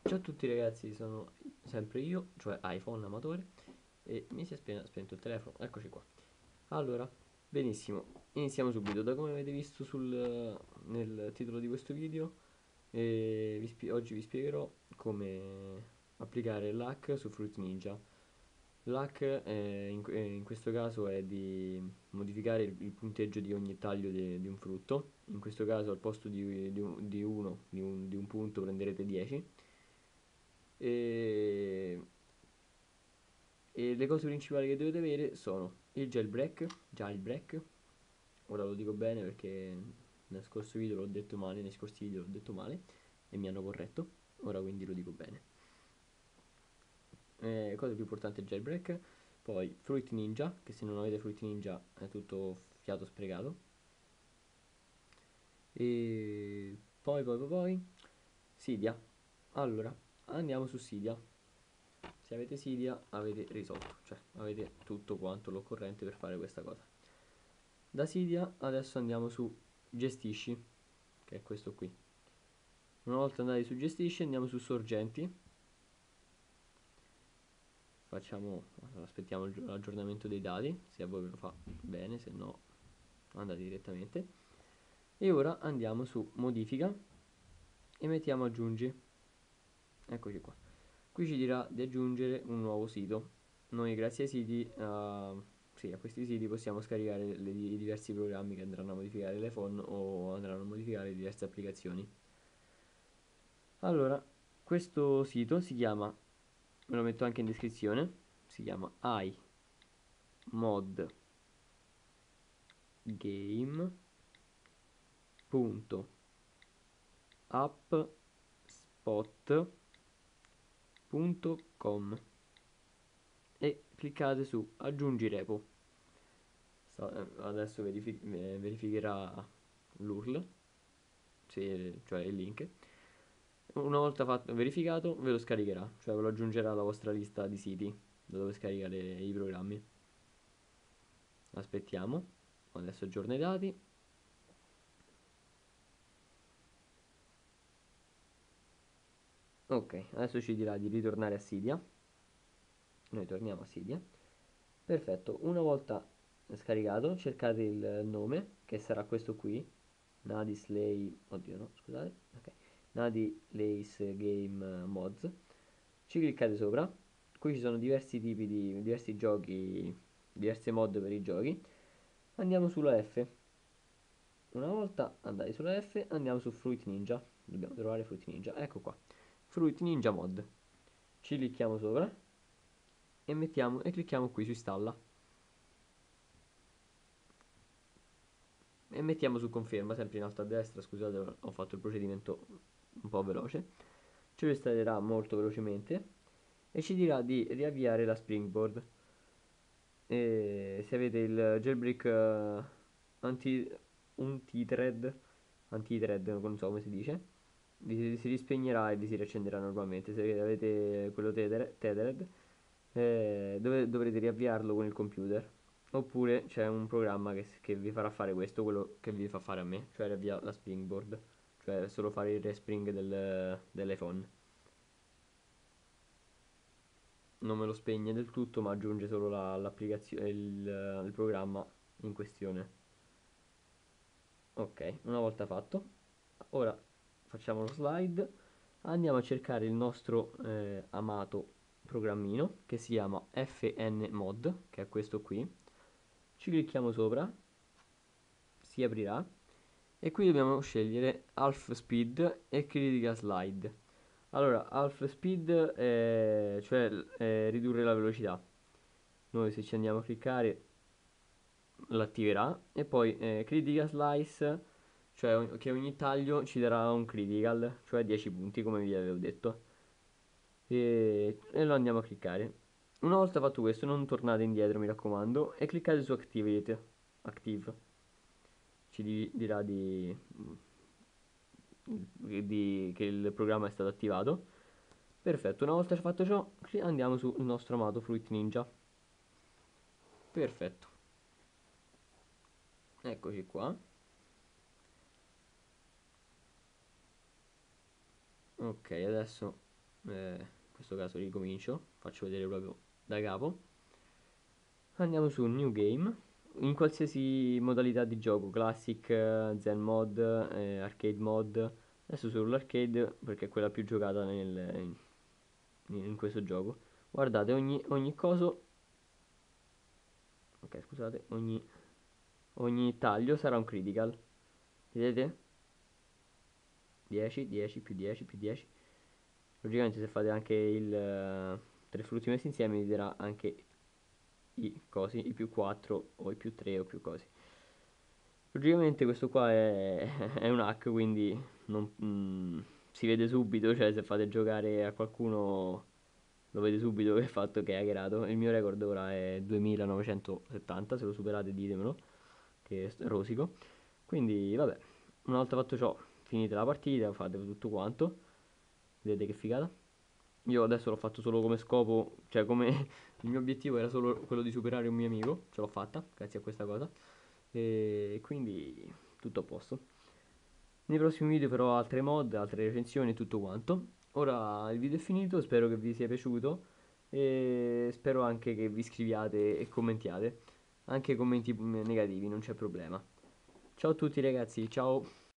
Ciao a tutti ragazzi, sono sempre io, cioè iPhone amatore, e mi si è appena spento il telefono, eccoci qua. Allora, benissimo, iniziamo subito. Da come avete visto nel titolo di questo video, oggi vi spiegherò come applicare l'hack su Fruit Ninja. L'hack in questo caso è di modificare il punteggio di ogni taglio di un frutto. In questo caso al posto di un punto prenderete 10 e, e le cose principali che dovete avere sono il jailbreak, ora lo dico bene perché nel scorso video l'ho detto male, nei scorsi video l'ho detto male e mi hanno corretto, ora quindi lo dico bene. Cosa più importante, il jailbreak, poi Fruit Ninja, che se non avete Fruit Ninja è tutto fiato sprecato, e poi Cydia. Allora, andiamo su Cydia. Se avete Cydia avete risolto, cioè avete tutto quanto l'occorrente per fare questa cosa. Da Cydia adesso andiamo su Gestisci, che è questo qui. Una volta andati su Gestisci andiamo su Sorgenti. Aspettiamo l'aggiornamento dei dati, se a voi ve lo fa bene, se no andate direttamente. E ora andiamo su Modifica e mettiamo Aggiungi. Eccoci qua. Qui ci dirà di aggiungere un nuovo sito. Noi grazie ai siti, sì, a questi siti possiamo scaricare i diversi programmi che andranno a modificare l'iPhone o andranno a modificare diverse applicazioni. Allora, questo sito si chiama, ve lo metto anche in descrizione, si chiama iModGame.appspot.com e cliccate su aggiungi repo. Adesso verificherà l'URL, cioè il link. Una volta verificato ve lo scaricherà, cioè ve lo aggiungerà alla vostra lista di siti da dove scaricare i programmi. Aspettiamo, adesso aggiorna i dati. Ok, adesso ci dirà di ritornare a Cydia. Noi torniamo a Cydia. Perfetto, una volta scaricato cercate il nome che sarà questo qui, Nadislay, oddio no, scusate, ok, Nadislays Game Mods. Ci cliccate sopra, qui ci sono diversi giochi, diverse mod per i giochi. Andiamo sulla F. Una volta andati sulla F andiamo su Fruit Ninja. Dobbiamo trovare Fruit Ninja, ecco qua. Fruit Ninja Mod. Ci clicchiamo sopra e clicchiamo qui su installa. E mettiamo su conferma, sempre in alto a destra, scusate ho fatto il procedimento un po' veloce. Ci lo installerà molto velocemente e ci dirà di riavviare la Springboard. E se avete il jailbreak anti, anti-thread, non so come si dice, si rispegnerà e vi si riaccenderà normalmente. Se avete quello tethered, dovrete riavviarlo con il computer. Oppure c'è un programma che vi farà fare questo, quello che vi fa fare a me, cioè riavviare la Springboard, cioè solo fare il respring dell'iPhone. Non me lo spegne del tutto, ma aggiunge solo l'applicazione, il programma in questione. Ok, una volta fatto, ora facciamo lo slide, andiamo a cercare il nostro amato programmino che si chiama fnmod, che è questo qui. Ci clicchiamo sopra, si aprirà e qui dobbiamo scegliere half speed e critical slide. Allora, half speed cioè ridurre la velocità. Noi se ci andiamo a cliccare l'attiverà e poi critical slice, cioè che ogni taglio ci darà un critical, cioè 10 punti come vi avevo detto. E lo andiamo a cliccare. Una volta fatto questo non tornate indietro mi raccomando e cliccate su active. Dirà che il programma è stato attivato. Perfetto, una volta fatto ciò andiamo sul nostro amato Fruit Ninja. Perfetto, eccoci qua. Ok, adesso in questo caso ricomincio, faccio vedere proprio da capo. Andiamo su New Game, in qualsiasi modalità di gioco, Classic, Zen Mod, Arcade Mod. Adesso sull'arcade perché è quella più giocata in questo gioco. Guardate, ogni coso, ok scusate, ogni taglio sarà un critical. Vedete? 10, 10, più 10, più 10. Logicamente se fate anche il tre frutti messi insieme vi darà anche i cosi, i più 4 o i più 3 o più cosi. Logicamente questo qua è un hack, quindi si vede subito, cioè se fate giocare a qualcuno lo vede subito che è fatto che è hackerato. Il mio record ora è 2970, se lo superate ditemelo, che rosico. Quindi vabbè, una volta fatto ciò, finite la partita, fate tutto quanto, vedete che figata. Io adesso l'ho fatto solo come scopo, cioè come il mio obiettivo era solo quello di superare un mio amico, ce l'ho fatta grazie a questa cosa. E quindi tutto a posto. Nei prossimi video farò altre mod, altre recensioni e tutto quanto. Ora il video è finito, spero che vi sia piaciuto e spero anche che vi iscriviate e commentiate. Anche commenti negativi, non c'è problema. Ciao a tutti ragazzi, ciao!